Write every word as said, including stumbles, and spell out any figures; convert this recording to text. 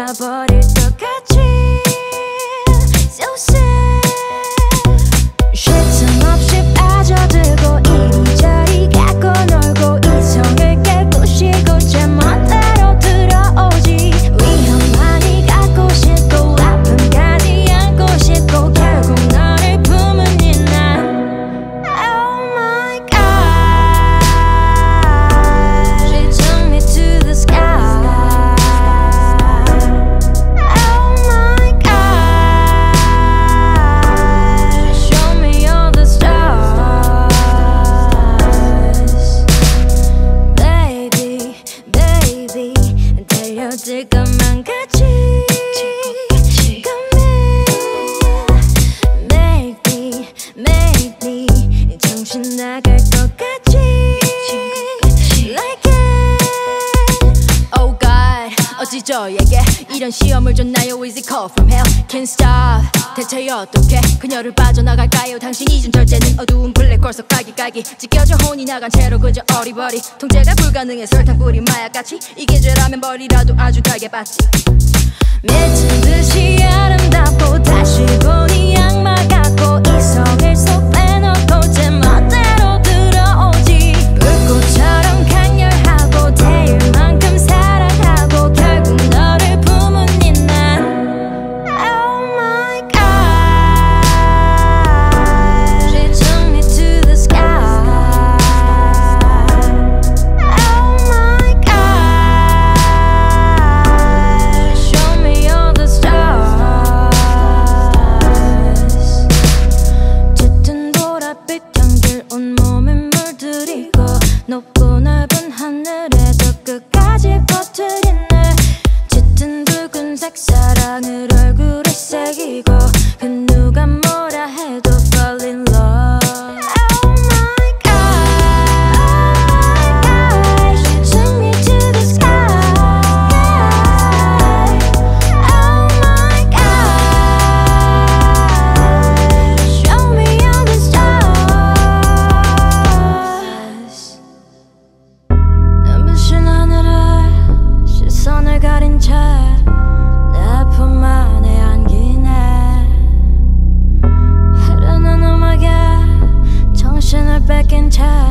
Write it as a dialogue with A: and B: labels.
A: 녹아버릴 것 같이 So sad 쉴 틈 없이 빠져들고 이리저리 갖고 놀고 이성을 깨부시고 제 멋대로 들어오지 위험하니 갖고 싶고 아픔까지 안고 싶고 결국 너를 품은 이난 Oh my God She took me to the sky Oh my God She showed me all the stars Baby, baby 달려들 것만 같이 Make me, make me 정신 나갈 것 같이 Like it Oh God 어찌저에게 이런 시험을 줬나요 Is it call from hell Can't stop 대체 어떻게 그녀를 빠져나갈까요 당신이 준 절제는 어두운 블랙홀 속 까기까기 찢겨져 혼이 나간 채로 그저 어리버리 통제가 불가능해 설탕 뿌린 마약같이 이게 죄라면 벌이라도 아주 달게 받지 미친 듯이 아름답고 다시 보니 악마 같고 이성을 속 빼놓고 제 멋대로 들어오지 불꽃처럼 강렬하고 태울 만큼 사랑하고 결국 너를 품은 이난 Oh my God She took me to the sky Oh my God She showed me all the stars 짙은 보랏빛 향들 온몸에 물들이고 높고 넓은 하늘에도 끝까지 퍼뜨리네 짙은 붉은색 사랑을 얼굴에 새기고 그 누가 뭐라 해도 fall in love Oh my God Oh my God She took me to the sky Oh my God Show me all the stars 눈부신 하늘에 시선을 가린 채 내 품 안에 안기네 흐르는 음악에 정신을 뺏긴 채